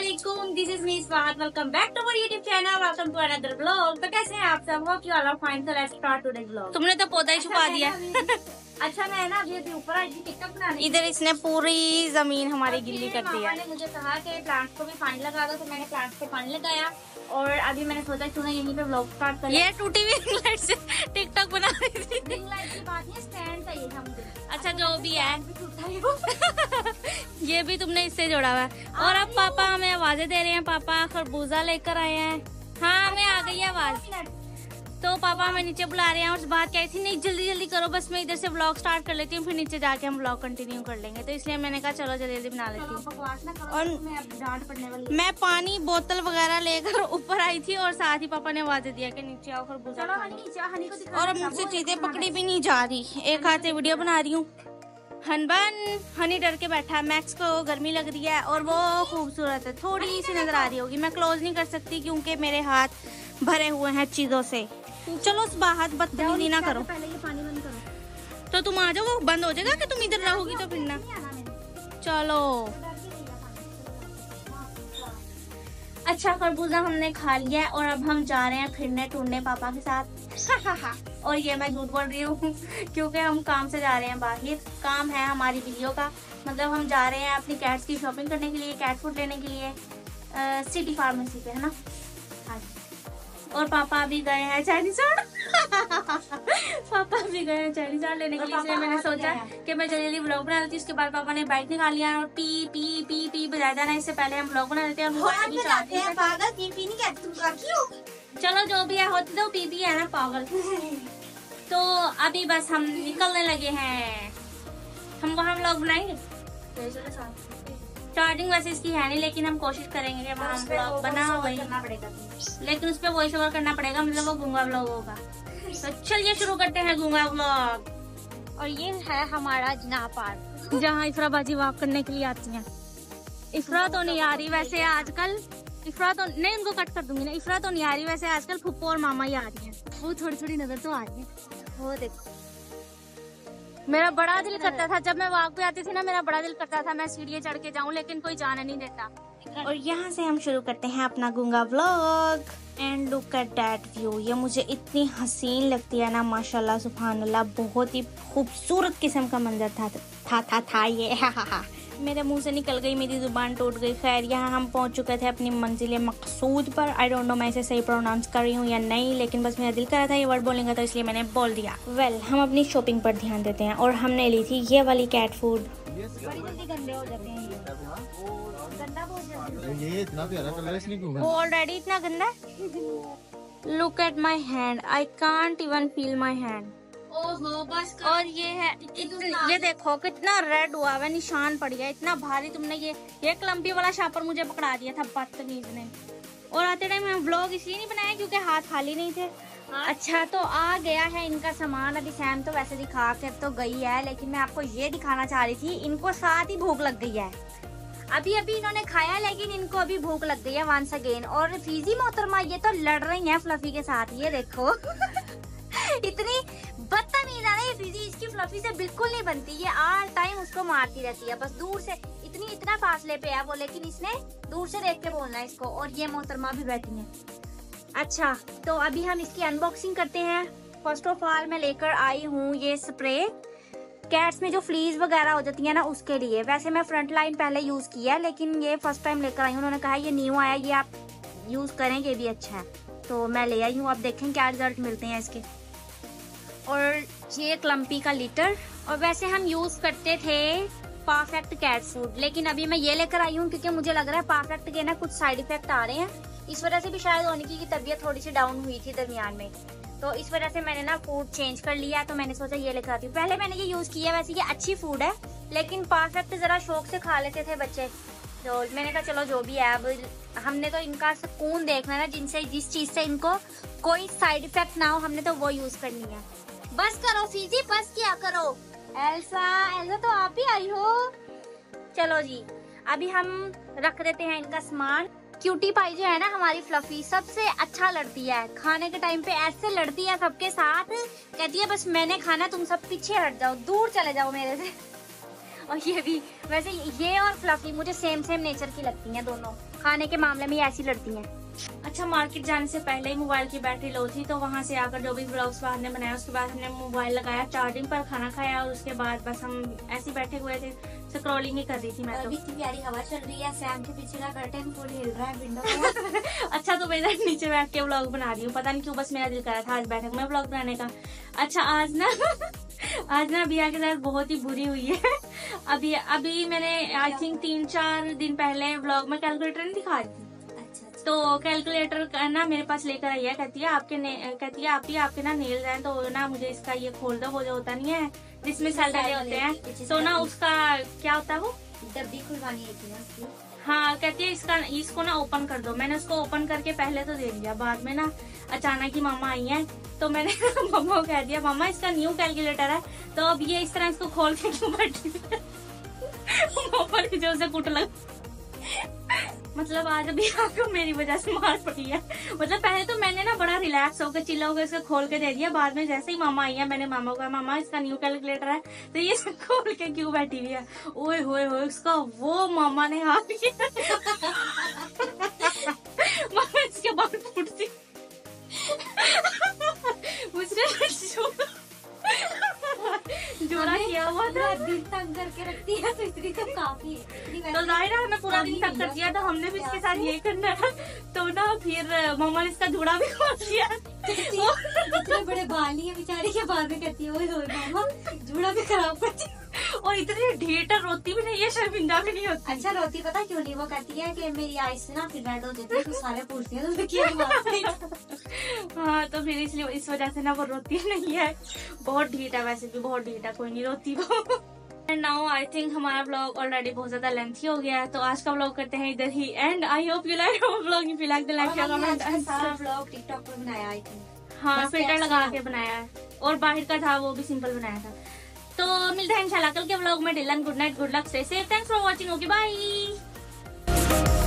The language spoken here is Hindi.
अस्सलामुअलैकुम, this is me Swad. Welcome back to our YouTube channel, welcome to another vlog. तो कैसे हैं आप सब? Hope you all are fine. So let's start today vlog. तुमने तो पौधा ही छुपा दिया। अच्छा मैं ना अभी ऊपर आई थी टिकटॉक बनाने। इधर इसने पूरी जमीन हमारी गिल्ली कर दी है। ने मुझे कहा कि प्लांट्स को भी पानी लगा दो, तो मैंने प्लांट्स को पानी लगाया और अभी मैंने सोचा क्यों ना यहीं पे व्लॉग स्टार्ट करें। ये टूटी हुई लाइट से टिकटॉक बना रही थी। रिंग लाइट की बात नहीं, स्टैंड चाहिए था मुझे। अच्छा जो भी है ये भी तुमने इससे जोड़ा हुआ है। और अब पापा हमें आवाजें दे रहे हैं। पापा खरबूजा लेकर आए हैं। हाँ हमें आ गई है आवाज। तो पापा हमें नीचे बुला रहे हैं और बात क्या थी, नहीं जल्दी जल्दी करो, बस मैं इधर से व्लॉग स्टार्ट कर लेती हूँ, फिर नीचे जाके हम व्लॉग कंटिन्यू कर लेंगे। तो इसलिए मैंने कहा चलो जल्दी जल्दी बना लेती हूँ। और डांट पड़ने वाली। मैं पानी बोतल वगैरह लेकर ऊपर आई थी और साथ ही पापा ने आवाजें दिया कि नीचे आओ खरबूजा। और अब मुझसे चीजें पकड़ी भी नहीं जा रही। एक हाथ से वीडियो बना रही हूँ। हनी डर के बैठा है। मैक्स को गर्मी लग रही है और वो खूबसूरत है, थोड़ी सी नजर आ रही होगी। मैं क्लोज नहीं कर सकती क्योंकि मेरे हाथ भरे हुए हैं चीजों से। चलो बाहर बदतमीजी ना करो। पहले ये पानी बंद करो। तो तुम आ जाओ, वो बंद हो जाएगा कि तुम इधर रहोगी तो फिर ना। चलो अच्छा खरबूजा हमने खा लिया है और अब हम जा रहे हैं फिरने टूरने पापा के साथ। और ये मैं झूठ बोल रही हूँ क्योंकि हम काम से जा रहे हैं बाहर। काम है हमारी वीडियो का, मतलब हम जा रहे हैं अपनी कैट्स की शॉपिंग करने के लिए, कैट फूड लेने के लिए सिटी फार्मेसी पे, है ना। हाँ और पापा भी गए हैं चाइनीज पापा भी गए हैं चाइनीज लेने के लिए। इसलिए मैंने सोचा कि मैं जल्दी जल्दी व्लॉग बना लेती हूँ। उसके बाद पापा ने बाइक निकाल लिया और पी पी पी पी बजाया था ना, इससे पहले हम व्लॉग बना लेते हैं। चलो जो भी है होती तो पी पी है ना पागल। तो अभी बस हम निकलने लगे हैं। हम वहाँ व्लॉग बनाएंगे। स्टार्टिंग वैसे इसकी है नहीं, लेकिन हम कोशिश करेंगे कि वहाँ व्लॉग बना वही करना पड़ेगा, लेकिन उस पर वॉइस ओवर करना पड़ेगा, मतलब वो गूंगा व्लॉग होगा। तो चलिए शुरू करते हैं गूंगा व्लॉग। और ये है हमारा जिना पार्क, जहाँ इफ्राबाजी वॉक करने के लिए आती हैं। इफ्रा तो नहीं आ रही वैसे आजकल। इफ्रा तो नहीं, उनको कट कर दूंगी ना। इफ्रा तो नहीं आ रही वैसे आजकल, फुप्पो और मामा ही आ रही हैं। वो थोड़ी थोड़ी नजर तो आ रही है। वो देखो मेरा बड़ा दिल करता था जब मैं वॉक पे आती थी ना, मेरा बड़ा दिल करता था मैं सीढ़ियाँ चढ़ के जाऊं, लेकिन कोई जाने नहीं देता। और यहाँ से हम शुरू करते हैं अपना गूंगा vlog. And look at that view. ये मुझे इतनी हसीन लगती है ना, माशाल्लाह सुभान अल्लाह। बहुत ही खूबसूरत किस्म का मंजर था ये। मेरे मुंह से निकल गई, मेरी जुबान टूट गई। खैर यहाँ हम पहुँच चुके थे अपनी मंजिल मकसूद पर। आई डोंट नो मैं इसे सही प्रोनाउंस कर रही हूँ या नहीं, लेकिन बस मेरा दिल कर रहा था ये वर्ड बोलने का, तो इसलिए मैंने बोल दिया। हम अपनी शॉपिंग पर ध्यान देते हैं और हमने ली थी ये वाली कैट फूड। बड़ी जल्दी गंदे हो जाते हैं गंदा बहुत जल्दी। ये इतना प्यारा कलर है, इसलिए क्यों वो ऑलरेडी इतना गंदा है। Look at my hand, I can't even feel my hand. ओहो बस कर। और ये है ये देखो कितना रेड हुआ है, निशान पड़ गया इतना भारी। तुमने ये क्लम्पी वाला शापर मुझे पकड़ा दिया था बदतमीज ने। और आते टाइम हम व्लॉग इसलिए नहीं बनाया क्योंकि हाथ खाली नहीं थे। अच्छा तो आ गया है इनका सामान। अभी सैम तो वैसे दिखा कर तो गई है, लेकिन मैं आपको ये दिखाना चाह रही थी, इनको साथ ही भूख लग गई है। अभी इन्होंने खाया, लेकिन इनको अभी भूख लग गई है वंस अगेन। और फीजी मोहतरमा ये तो लड़ रही हैं फ्लफी के साथ, ये देखो इतनी बदतमीज है ना ये फीजी। इसकी फ्लफी से बिल्कुल नहीं बनती, ये ऑल टाइम उसको मारती रहती है, बस दूर से। इतना फासले पे है वो, लेकिन इसने दूर से देख के बोलना है इसको। और ये मोहतरमा भी बैठी है। अच्छा तो अभी हम इसकी अनबॉक्सिंग करते हैं। फर्स्ट ऑफ ऑल मैं लेकर आई हूँ ये स्प्रे, कैट्स में जो फ्लीज वगैरह हो जाती है ना उसके लिए। वैसे मैं फ्रंट लाइन पहले यूज किया है, लेकिन ये फर्स्ट टाइम लेकर आई हूँ। उन्होंने कहा ये न्यू आया, ये आप यूज करें, ये भी अच्छा है, तो मैं ले आई हूँ। अब देखें क्या रिजल्ट मिलते हैं इसके। और ये क्लम्पी का लीटर। और वैसे हम यूज करते थे परफेक्ट कैट फूड, लेकिन अभी मैं ये लेकर आई हूँ क्योंकि मुझे लग रहा है परफेक्ट के ना कुछ साइड इफेक्ट आ रहे हैं। इस वजह से भी शायद होने की तबीयत थोड़ी सी डाउन हुई थी दरमियान में, तो इस वजह से मैंने ना फूड चेंज कर लिया। तो मैंने सोचा ये लेकर आती हूँ। पहले मैंने ये यूज किया, वैसे ये अच्छी फूड है, लेकिन परफेक्ट जरा शौक से खा लेते थे बच्चे, तो मैंने कहा चलो जो भी है। अब हमने तो इनका सुकून देखना है ना, जिस चीज से इनको कोई साइड इफेक्ट ना हो, हमने तो वो यूज करनी है। बस करो फीजी, बस क्या करो। एल्सा तो आप ही आई हो। चलो जी अभी हम रख देते हैं इनका सामान। क्यूटी पाई जो है ना हमारी फ्लफी, सबसे अच्छा लड़ती है। खाने के टाइम पे ऐसे लड़ती है सबके साथ, कहती है बस मैंने खाना, तुम सब पीछे हट जाओ, दूर चले जाओ मेरे से। और ये भी। वैसे ये और फ्लफी मुझे सेम नेचर की लगती हैं, दोनों खाने के मामले में ऐसी लड़ती हैं। अच्छा, मार्केट जाने से पहले ही मोबाइल की बैटरी लो थी, तो वहाँ से आकर जो भी ब्लॉग्स बाद ने बनाया उसके बाद हमने मोबाइल लगाया चार्जिंग पर, खाना खाया और उसके बाद बस हम ऐसे बैठे हुए थे, स्क्रॉलिंग ही कर रही थी मैं तो। इतनी प्यारी हवा चल रही है, सैम के पीछे का कर्टन फुल हिल रहा है विंडो में। अच्छा, तो मैं इधर नीचे बैठ के व्लॉग बना रही हूँ, पता नहीं क्यों बस मेरा दिल कर रहा था आज बैठक में व्लॉग बनाने का। अच्छा, आज ना बिया के साथ बहुत ही बुरी हुई है। अभी मैंने आई थिंक 3-4 दिन पहले व्लॉग में कैलकुलेटर नहीं दिखा रही थी, तो कैलकुलेटर ना मेरे पास लेकर आई है, कहती है आपके ना नेल्स हैं, तो ना मुझे इसका ये खोल दो, वो जो होता नहीं है जिसमें सेल डले होते हैं, तो ना उसका क्या होता है वो डब्बी खुलवानी है ना। हाँ, कहती है इसको ना ओपन कर दो। मैंने उसको ओपन करके पहले तो दे दिया, बाद में ना अचानक ही मामा आई हैं, तो मैंने मम्मा को कह दिया मामा इसका न्यू कैलकुलेटर है, तो अब ये इस तरह इसको खोल के क्यों बैठी है। मम्मा की जो से कुट लग, मतलब आज अभी आपको मेरी वजह से मार पड़ी है। मतलब पहले तो मैंने ना बड़ा रिलैक्स होकर चिल्ला होकर इसको खोल के दे दिया, बाद में जैसे ही मामा आई है मैंने मामा को कहा मामा इसका न्यू कैलकुलेटर है, तो ये खोल के क्यों बैठी हुई है। ओए होए होए, उसका वो मामा ने हाथ किया। मामा इसके बाल फूटती। जोड़ा किया हुआ था, दिन तंग करके रखती है, तो इतनी तो काफी है। तो जाहिर है हमें पूरा दिन तक कर दिया, तो हमने भी इसके साथ ये करना है। तो ना फिर मम्मा ने इसका जूड़ा भी खोल दिया। इतने बड़े बाल है बेचारी के, बाद में कहती है ओए मामा जूड़ा भी खराब करती, और इतनी ढीठ रोती भी नहीं है, शर्मिंदा भी नहीं होती। अच्छा, रोती पता क्यों नहीं, वो कहती है कि मेरी आईज से ना फिर रेड हो जाती है, तो सारे पूछती है तो क्या हाँ, तो फिर इसलिए इस वजह से ना वो रोती नहीं है, बहुत ढीठ है, वैसे भी बहुत ढीठ है, कोई नहीं रोती वो। एंड नाउ आई थिंक हमारा ब्लॉग ऑलरेडी बहुत ज्यादा लेंथी हो गया है, तो आज का ब्लॉग करते हैं इधर ही end. I hope you like our blog, if you like the like share comment and सारा ब्लॉग टिकटॉक पर बनाया आई थिंक। हाँ, फिल्टर लगा के बनाया है, और बाहर का था वो भी सिंपल बनाया था। तो मिलते हैं इंशाल्लाह कल के ब्लॉग में। Till then good night, good luck, stay safe, thanks for watching, okay bye.